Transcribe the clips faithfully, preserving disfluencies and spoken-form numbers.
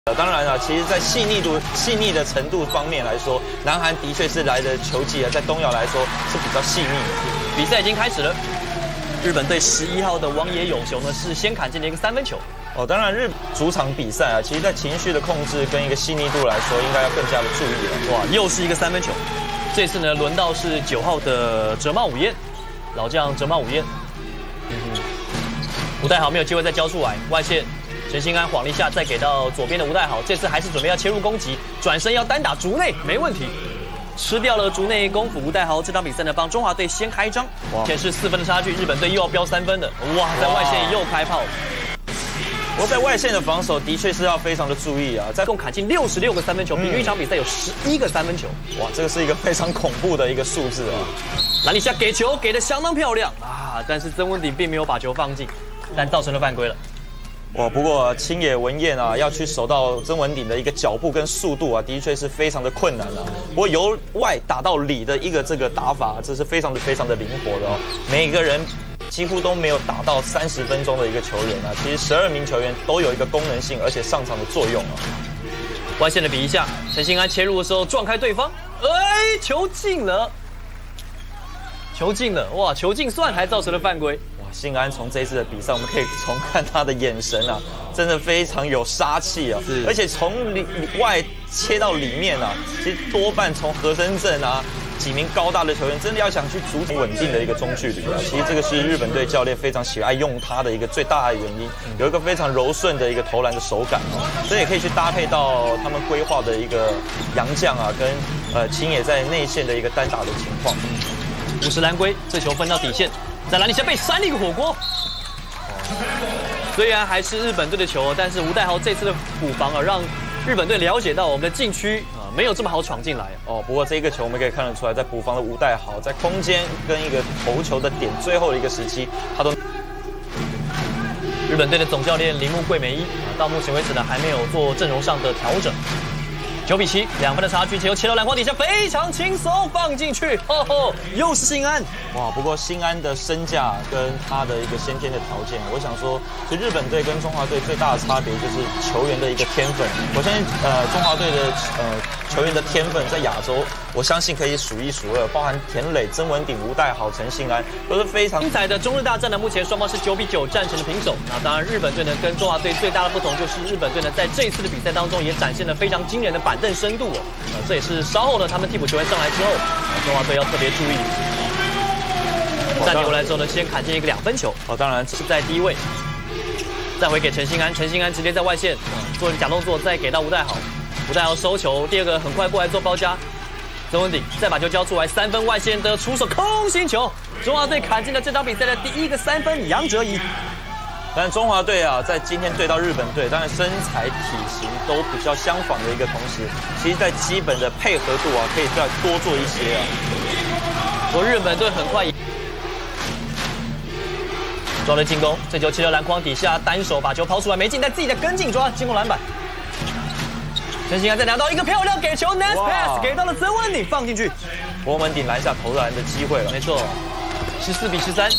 当然了，其实，在细腻度、细腻的程度方面来说，南韩的确是来的球技啊，在东亚来说是比较细腻的。 比赛已经开始了，日本队十一号的王野永雄呢是先砍进了一个三分球。 哦，当然日主场比赛啊，其实在情绪的控制跟一个细腻度来说，应该要更加的注意了。 哇，又是一个三分球，这次呢轮到是九号的哲茂武彦，老将哲茂武彦。嗯哼，吴代豪没有机会再交出来，外线。陈兴安晃了一下，再给到左边的吴代豪，这次还是准备要切入攻击，转身要单打竹内，没问题，吃掉了竹内功夫。吴代豪这场比赛呢，帮中华队先开张，显示四分的差距，日本队又要飙三分了，哇，在外线又开炮。 不过在外线的防守的确是要非常的注意啊，在共砍进六十六个三分球，平均一场比赛有十一个三分球， 哇，这个是一个非常恐怖的一个数字啊。 篮底下给球给的相当漂亮啊，但是曾文鼎并没有把球放进，但造成了犯规了。 哇，不过青野文彦啊，要去守到曾文鼎的一个脚步跟速度啊，的确是非常的困难啊。不过由外打到里的一个这个打法，这是非常的非常的灵活的哦。每一个人几乎都没有打到三十分钟的一个球员啊，其实十二名球员都有一个功能性而且上场的作用啊。 外线的比一下，陈兴安切入的时候撞开对方，哎，球进了，球进了，哇，球进算还造成了犯规。 兴安从这一次的比赛，我们可以从看他的眼神啊，真的非常有杀气啊！而且从里外切到里面啊，其实多半从和森镇啊几名高大的球员，真的要想去阻止稳定的一个中距离啊。其实这个是日本队教练非常喜爱用他的一个最大的原因，有一个非常柔顺的一个投篮的手感啊，所以也可以去搭配到他们规划的一个洋将啊，跟呃青野在内线的一个单打的情况。 五十蓝龟，这球分到底线。在篮底下被扇了一个火锅。虽然还是日本队的球，但是吴代豪这次的补防啊，让日本队了解到我们的禁区啊没有这么好闯进来哦。不过这一个球我们可以看得出来，在补防的吴代豪在空间跟一个投球的点最后的一个时期，他都。 日本队的总教练铃木桂美一啊，到目前为止呢还没有做阵容上的调整。九比七，两分的差距，球切到篮筐底下，非常轻松放进去，吼吼，又是兴安。 哇，不过兴安的身价跟他的一个先天的条件，我想说，其实日本队跟中华队最大的差别就是球员的一个天分。我相信，呃，中华队的呃球员的天分在亚洲，我相信可以数一数二，包含田磊、曾文鼎、吴代豪、陈兴安，都是非常精彩的中日大战呢。目前双方是九比九战成了平手。那当然，日本队呢跟中华队最大的不同就是日本队呢在这一次的比赛当中也展现了非常惊人的板凳深度哦。呃，这也是稍后呢他们替补球员上来之后，中华队要特别注意。暂停回来之后呢，先砍进一个两分球。 哦，当然是在低位，再回给陈兴安，陈兴安直接在外线、呃、做假动作，再给到吴代豪，吴代豪收球，第二个很快过来做包夹。曾文鼎再把球交出来，三分外线的出手空心球，中华队砍进了这场比赛的第一个三分，杨哲仪。 但中华队啊，在今天对到日本队，当然身材体型都比较相仿的一个同时，其实在基本的配合度啊，可以再多做一些啊。 我日本队很快抓了进攻，这球切到篮筐底下，单手把球抛出来没进，但自己的跟进抓进攻篮板。陈兴安再拿到一个漂亮给球 ，nice pass 给到了曾文鼎放进去， 博文鼎篮下投篮的机会了。 没错，十四比十三。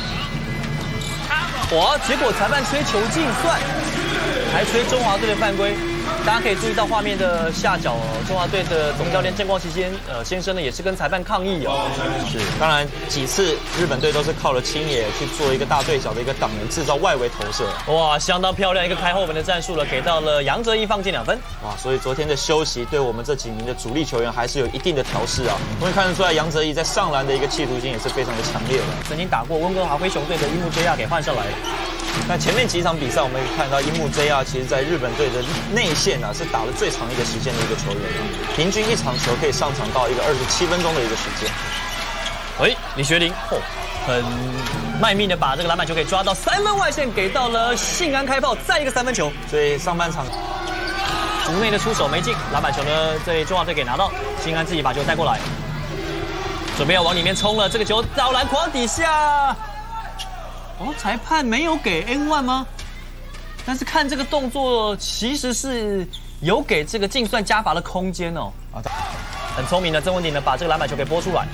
哇！结果裁判吹球竞算，还吹中华队的犯规。大家可以注意到画面的下角，中华队的总教练郑光齐先呃先生呢，也是跟裁判抗议哦。 是，当然几次日本队都是靠了青野去做一个大对角的一个挡人，制造外围投射。 哇，相当漂亮一个开后门的战术了，给到了杨哲一放进两分。 哇，所以昨天的休息对我们这几名的主力球员还是有一定的调试啊。我们看得出来，杨哲一在上篮的一个企图心也是非常的强烈的。 曾经打过温哥华灰熊队的樱木 J R 给换上来了。 那前面几场比赛，我们可以看到樱木 J R 其实在日本队的内线啊是打了最长一个时间的一个球员，平均一场球可以上场到一个二十七分钟的一个时间。 喂，李学林，哦，很卖命的把这个篮板球给抓到三分外线，给到了信安开炮，再一个三分球。 所以上半场竹内的出手没进，篮板球呢被中华队给拿到，信安自己把球带过来，准备要往里面冲了，这个球到篮筐底下。哦，裁判没有给 N 一 吗？但是看这个动作，其实是有给这个竞算加罚的空间哦。很聪明的曾文鼎呢，把这个篮板球给拨出来。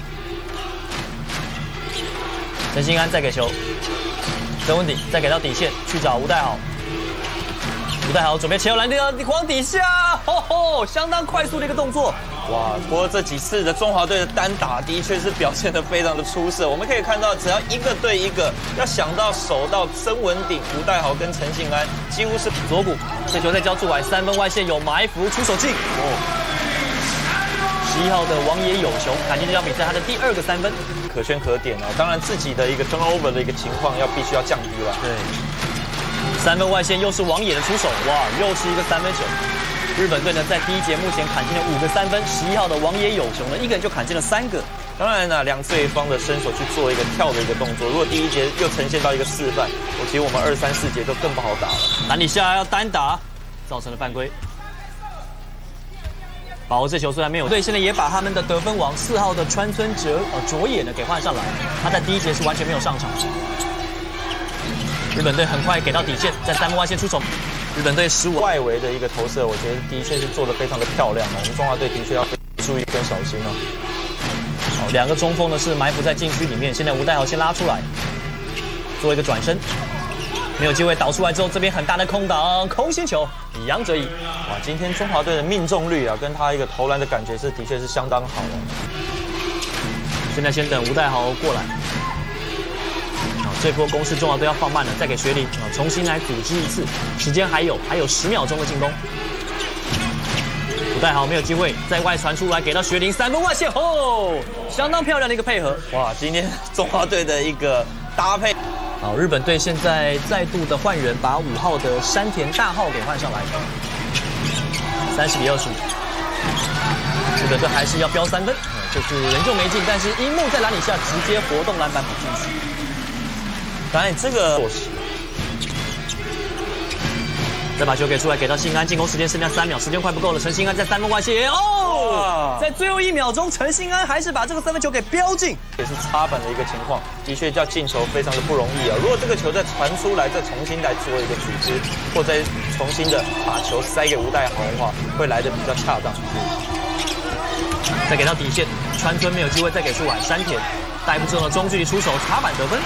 陈兴安再给球，曾文鼎再给到底线去找吴代豪。 吴代豪准备切入篮的往底下，吼吼，相当快速的一个动作。 哇！不过这几次的中华队的单打的确是表现得非常的出色。我们可以看到，只要一个对一个，要想到守到曾文鼎、吴代豪跟陈信安，几乎是左股。这球再交出来，三分外线有埋伏，出手进。哦，十一号的王野有雄砍进这场比赛他的第二个三分， 可圈可点哦。当然自己的一个 turnover 的一个情况要必须要降低了。 对，三分外线又是王野的出手，哇，又是一个三分球。日本队呢，在第一节目前砍进了五个三分，十一号的王野有雄呢，一个人就砍进了三个。 当然呢，两对方的身手去做一个跳的一个动作。如果第一节又呈现到一个示范，我其实我们二三四节都更不好打了。 篮底下要单打，造成了犯规。把握这球虽然没有对，现在也把他们的得分王四号的川村哲呃卓野呢给换上来，他在第一节是完全没有上场。日本队很快给到底线，在三分外线出手。日本队十五外围的一个投射，我觉得的确是做得非常的漂亮哦。我们中华队的确要注意跟小心哦。 哦，两个中锋呢是埋伏在禁区里面，现在吴代豪先拉出来，做一个转身，没有机会导出来之后，这边很大的空档，空心球，杨哲仪。 哇，今天中华队的命中率啊，跟他一个投篮的感觉是的确是相当好哦。 现在先等吴代豪过来。这波攻势中华队要放慢了，再给学林啊，重新来组织一次，时间还有还有十秒钟的进攻。吴代豪没有机会，在外传出来给到学林三分外线，哦，相当漂亮的一个配合。 哇，今天中华队的一个搭配。 好，日本队现在再度的换人，把五号的山田大浩给换上来，三十比二十五。日本队还是要飙三分，就是人就没进，但是樱木在篮底下直接活动篮板补进去。 当然，这个再把球给出来，给到信安，进攻时间剩下三秒，时间快不够了。陈信安在三分外线，哦，在最后一秒钟，陈信安还是把这个三分球给标进， 也是插板的一个情况，的确叫进球非常的不容易啊。如果这个球再传出来，再重新来做一个组织，或再重新的把球塞给吴代豪的话，会来的比较恰当。 再给到底线，川村没有机会再给出来，山田。带不中的中距离出手，插板得分。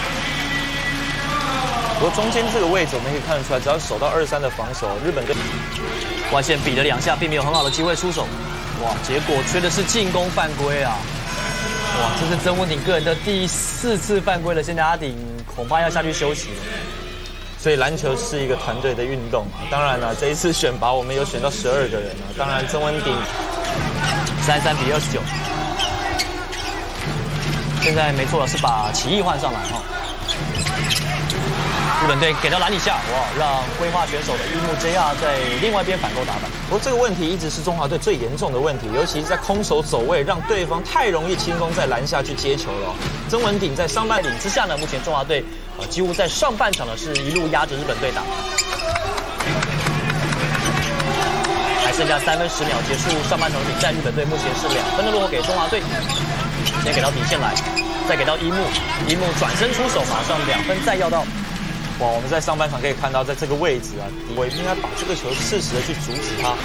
不过中间这个位置我们可以看得出来，只要守到二三的防守，日本队外线比了两下，并没有很好的机会出手。哇，结果缺的是进攻犯规啊！哇，这是曾文鼎个人的第四次犯规了，现在阿鼎恐怕要下去休息了。 所以篮球是一个团队的运动啊。当然了，这一次选拔我们有选到十二个人啊。当然曾文鼎三十三比二十九。现在没错了，是把奇艺换上来哈。日本队给到篮底下，哇，让规划选手的樱木 J R 在另外一边反攻打板。 不过这个问题一直是中华队最严重的问题，尤其是在空手走位，让对方太容易轻松在篮下去接球了、哦。曾文鼎在上半领之下呢，目前中华队呃几乎在上半场呢是一路压着日本队打。 还剩下三分十秒结束上半场的比赛，日本队目前是两分的落后给中华队。先给到底线来，再给到樱木，樱木转身出手，马上两分再要到。 哇，我们在上半场可以看到，在这个位置啊，我应该把这个球适时的去阻止他。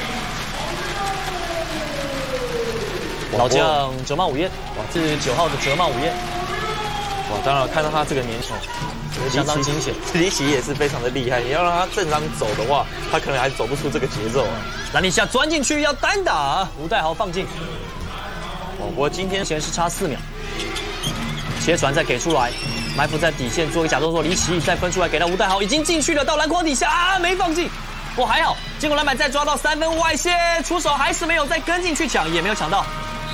老将折茂午彦，哇，这是九号的折茂午彦。 哇，当然看到他这个年头， 相当惊险。 离奇也是非常的厉害，你要让他正常走的话，他可能还走不出这个节奏啊。 篮底下钻进去要单打，吴代豪放进。 哦，不过今天前是差四秒，切传再给出来，埋伏在底线做一个假动作，离奇再分出来给到吴代豪，已经进去了，到篮筐底下啊，没放进。不过还好，进攻篮板再抓到三分外线，出手还是没有再跟进去抢，也没有抢到。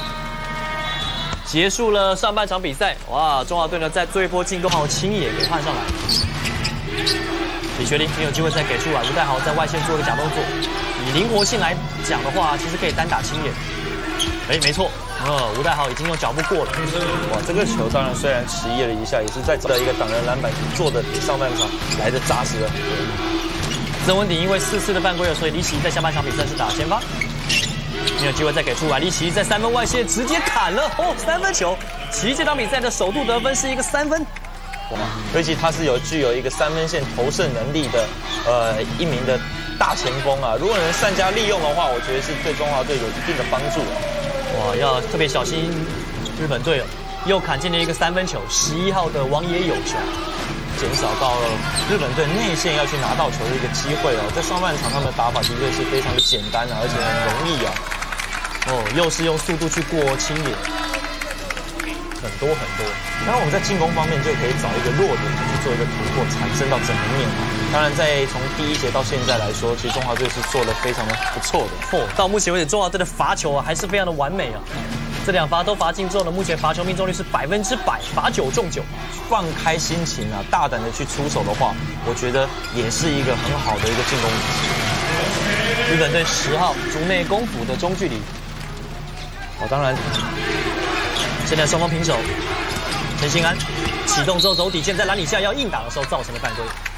结束了上半场比赛，哇，中华队呢在最后一波进攻好青野给换上来，李学林没有机会再给出来，吴代豪在外线做一个假动作。以灵活性来讲的话，其实可以单打青野。哎，没错，呃，吴代豪已经用脚步过了。 哇，这个球当然虽然迟疑了一下，也是在的一个挡人篮板做的比上半场来的扎实了。 曾文鼎因为四次的犯规了，所以李奇在下半场比赛是打先发，没有机会再给出来。李奇在三分外线直接砍了，哦，三分球。奇这场比赛的首度得分是一个三分。 哇，尤其他是有具有一个三分线投射能力的，呃，一名的大前锋啊。如果能善加利用的话，我觉得是对中华队有一定的帮助啊。 哇，要特别小心日本队了，又砍进了一个三分球，十一号的王野有雄。 减少到了日本队内线要去拿到球的一个机会哦。在上半场他们的打法的确是非常的简单啊，而且很容易啊。 哦，又是用速度去过清野，很多很多。 当然我们在进攻方面就可以找一个弱点去做一个突破，产生到整个面啊。当然在从第一节到现在来说，其实中华队是做得非常的不错的。 哦，到目前为止中华队的罚球啊还是非常的完美啊。这两罚都罚进之后呢，目前罚球命中率是百分之百，罚九中九。 放开心情啊，大胆的去出手的话，我觉得也是一个很好的一个进攻。 日本队十号竹内功夫的中距离。 哦，当然， 现在双方平手。陈信安启动之后走底线，在篮底下要硬打的时候造成了犯规。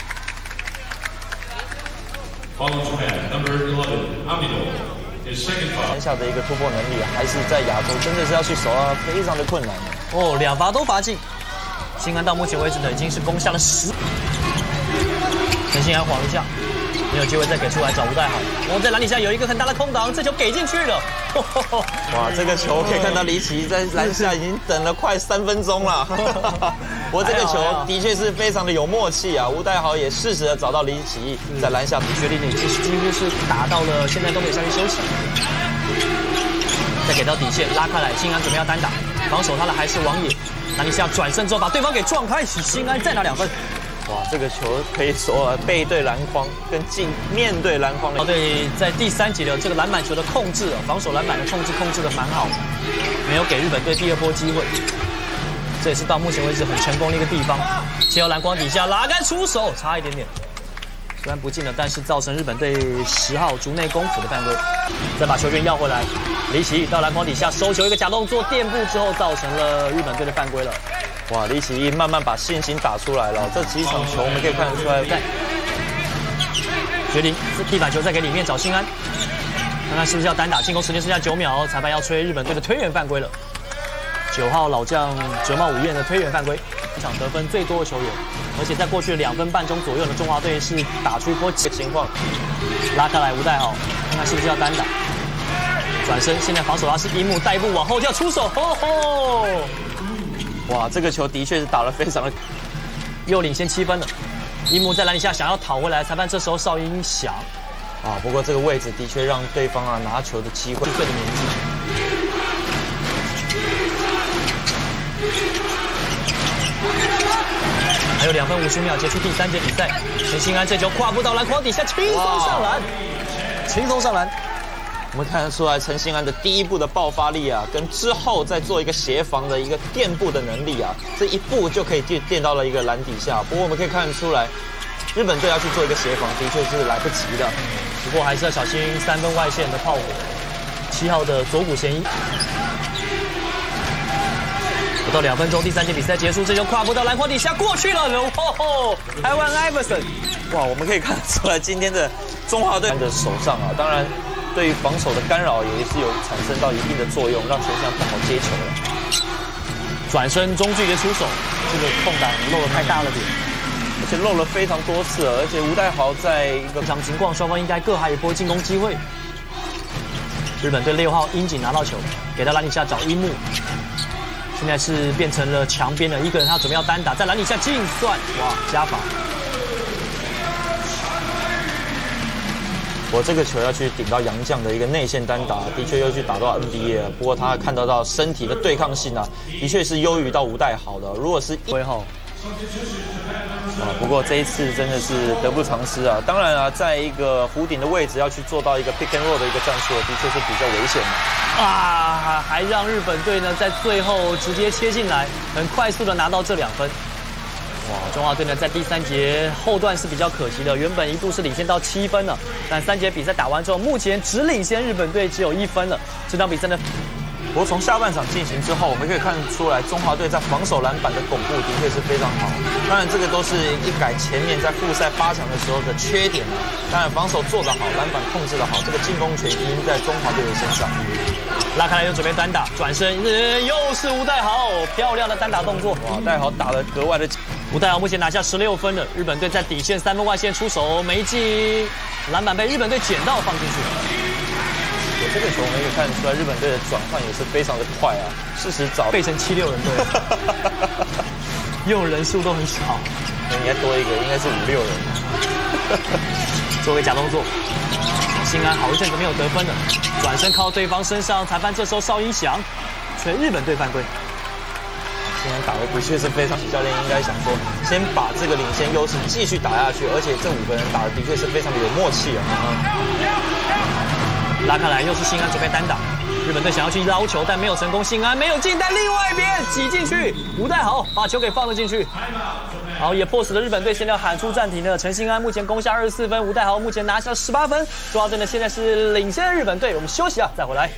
篮下的一个突破能力还是在亚洲真的是要去守啊，非常的困难哦，两罚都罚进。信安到目前为止呢，已经是攻下了十。陈信安晃一下，没有机会再给出来找吴代豪。我在篮底下有一个很大的空档，这球给进去了。 哇，这个球可以看到李启在篮下已经等了快三分钟了。不过这个球的确是非常的有默契啊，吴代豪也适时的找到李启在篮下， 决定其实几乎是打到了现在都没有下去休息。再给到底线拉开来，信安准备要单打，防守他的还是王野。篮底下转身之后把对方给撞开，信安再拿两分。 哇，这个球可以说背对篮筐跟进面对篮筐的。 对，在第三节的这个篮板球的控制哦，防守篮板的控制控制的蛮好，没有给日本队第二波机会。这也是到目前为止很成功的一个地方。切到篮筐底下拉杆出手，差一点点，虽然不进了，但是造成日本队十号竹内功夫的犯规。再把球权要回来，李奇到篮筐底下收球一个假动作垫步之后，造成了日本队的犯规了。 哇，李启一慢慢把信心打出来了。这几场球我们可以看得出来， 决定地板球再给里面找信安，看看是不是要单打。进攻时间剩下九秒，裁判要吹日本队的推远犯规了。九号老将折茂武彦的推远犯规，这场得分最多的球员，而且在过去两分半钟左右的中华队是打出一波情况，拉开来吴代豪，看看是不是要单打。转身，现在防守他是樱木带步往后跳出手，吼吼！ 哇，这个球的确是打得非常的， 又领先七分了。樱木在篮底下想要讨回来，裁判这时候哨音响。 啊，不过这个位置的确让对方啊拿球的机会。 四岁的年纪。还有两分五十秒结束第三节比赛，陈信安这球跨步到篮筐底下，轻松上篮，轻松上篮。 我们看得出来陈信安的第一步的爆发力啊，跟之后再做一个协防的一个垫步的能力啊，这一步就可以垫垫到了一个篮底下。不过我们可以看得出来，日本队要去做一个协防，的确是来不及的。 不过还是要小心三分外线的炮火。七号的左股嫌疑。不到两分钟，第三节比赛结束，这球跨步到篮筐底下过去了，哦吼！台湾艾弗森， 哇，我们可以看得出来今天的中华队的手上啊，当然对于防守的干扰也是有产生到一定的作用，让陈信安不好接球了。 转身中距离出手，这个空档漏得太大了点， 而且漏了非常多次，而且吴代豪在一个正常情况，双方应该各还有一波进攻机会。日本队六号樱井拿到球，给到篮底下找樱木。现在是变成了墙边的一个人，他准备要单打，在篮底下净算，哇，加罚！ 我这个球要去顶到洋将的一个内线单打，的确又去打到 N B A 了。不过他看得到身体的对抗性啊，的确是优于到吴代豪的。如果是一号啊，不过这一次真的是得不偿失啊。当然啊，在一个弧顶的位置要去做到一个 pick and roll 的一个战术，的确是比较危险的。 啊，还让日本队呢在最后直接切进来，很快速的拿到这两分。哇，中华队呢在第三节后段是比较可惜的，原本一度是领先到七分了，但三节比赛打完之后，目前只领先日本队只有一分了。这场比赛呢， 不过从下半场进行之后，我们可以看出来中华队在防守篮板的巩固的确是非常好。当然，这个都是一改前面在复赛八强的时候的缺点了。当然，防守做得好，篮板控制得好，这个进攻权已经在中华队的身上。 拉开来又准备单打，转身、呃、又是吴代豪，漂亮的单打动作。 哇，代豪打得格外的。 吴代豪目前拿下十六分了，日本队在底线三分外线出手没进，篮板被日本队捡到放进去了。 有这个球我们可以看得出来，日本队的转换也是非常的快啊，适时找变成七六人队。 用人数都很少， 应该多一个，应该是五六人。 做个假动作，新安好一阵子没有得分了，转身靠对方身上，裁判这时候哨音响，吹日本队犯规。 新安打的的确是非常，教练应该想说，先把这个领先优势继续打下去，而且这五个人打的的确是非常的有默契啊。 拉开来，又是新安准备单打，日本队想要去捞球，但没有成功，新安没有进，但另外一边挤进去，吴代豪把球给放了进去。好，也迫使了日本队现在喊出暂停了。陈信安目前攻下二十四分，吴代豪目前拿下十八分。中华队呢现在是领先日本队。我们休息啊，再回来。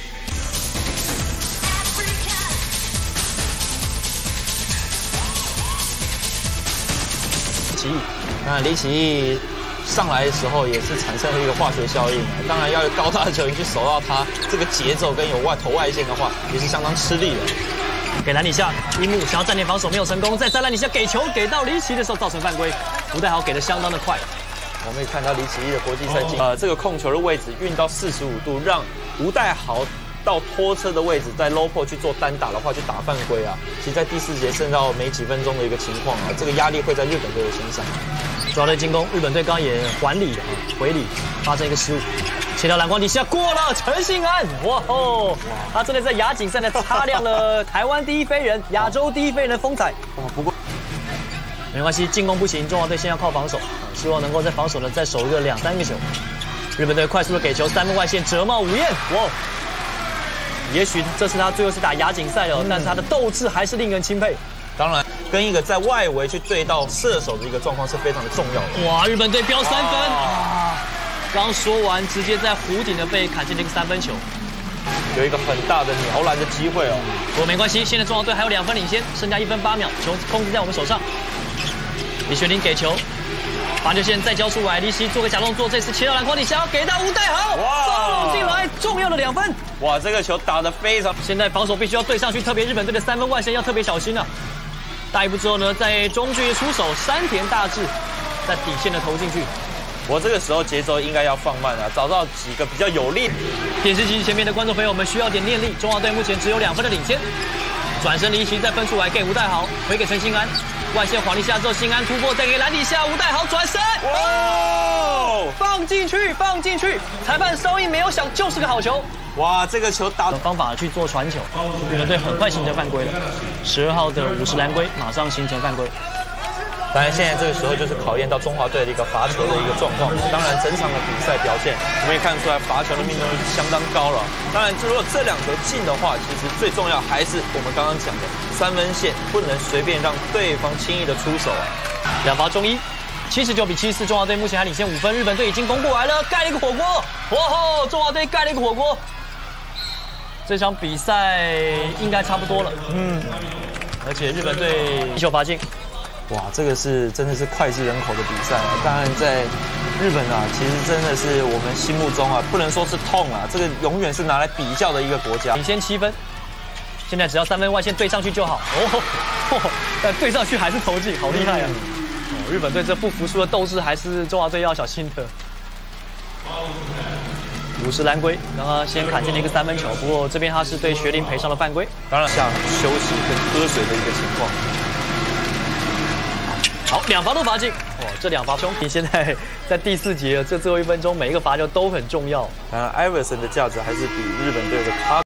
奇异，那李启义上来的时候也是产生了一个化学效应，当然要有高大的球员去守到他这个节奏跟有外投外线的话，也是相当吃力的。 给篮底下，樱木想要站点防守没有成功，再在篮底下给球给到离奇的时候造成犯规，吴代豪给的相当的快。 我们也看到李启义的国际赛进，呃，这个控球的位置运到四十五度，让吴代豪到拖车的位置，在 low post 去做单打的话，去打犯规啊。其实，在第四节剩到没几分钟的一个情况啊，这个压力会在日本队的身上。 主要的进攻，日本队刚刚也还礼了啊，回礼发生一个失误，切到篮筐底下过了，陈信安，哇吼，他真的在亚锦赛呢擦亮了台湾第一飞人、亚洲第一飞人的风采。 哦，不过没关系，进攻不行，中华队先要靠防守，希望能够在防守呢再守个两三个球。日本队快速的给球，三分外线折帽吴彦，哇！也许这是他最后是打亚锦赛了，嗯、但是他的斗志还是令人钦佩。 当然，跟一个在外围去对到射手的一个状况是非常的重要的。 哇，日本队飙三分！啊，刚说完，直接在弧顶的被砍进了一个三分球， 有一个很大的摇篮的机会哦。 不过没关系，现在中华队还有两分领先，剩下一分八秒，球控制在我们手上。李学林给球。罚球线再交出来，离奇做个假动作，这次切到篮筐底下，给到吴代豪，哇，进来，重要的两分。 哇，这个球打得非常， 现在防守必须要对上去，特别日本队的三分外线要特别小心啊。大一步之后呢，在中距离出手，山田大志在底线的投进去。 我这个时候节奏应该要放慢啊，找到几个比较有力。 电视机前面的观众朋友们需要点念力，中华队目前只有两分的领先。转身离奇再分出来给吴代豪，回给陈信安。外线晃一下之后，新安突破，再给篮底下吴代豪转身，哇，放进去，放进去！裁判哨音没有响，就是个好球。 哇，这个球打的方法去做传球，日本队很快形成犯规了。十二号的五十蓝龟马上形成犯规。 当然，现在这个时候就是考验到中华队的一个罚球的一个状况。当然，整场的比赛表现，我们也看出来罚球的命中率是相当高了。当然，如果这两球进的话，其实最重要还是我们刚刚讲的三分线不能随便让对方轻易的出手啊。 两罚中一，七十九比七十四，中华队目前还领先五分。日本队已经攻过来了，盖了一个火锅，哇吼！中华队盖了一个火锅。这场比赛应该差不多了，嗯，而且日本队一球罚进。 哇，这个是真的是脍炙人口的比赛啊！当然，在日本啊，其实真的是我们心目中啊，不能说是痛啊，这个永远是拿来比较的一个国家。 领先七分，现在只要三分外线对上去就好。哦，哦但对上去还是投进，好厉害啊！哦，日本队这不服输的斗志，还是中华队要小心的。五十蓝龟，刚刚先砍进了一个三分球，不过这边他是对学林赔上了犯规。 当然，像休息跟喝水的一个情况。 好，两罚都罚进，哇，这两罚兄弟现在在第四节，这最后一分钟每一个罚球都很重要。 当然，艾弗森的价值还是比日本队的他。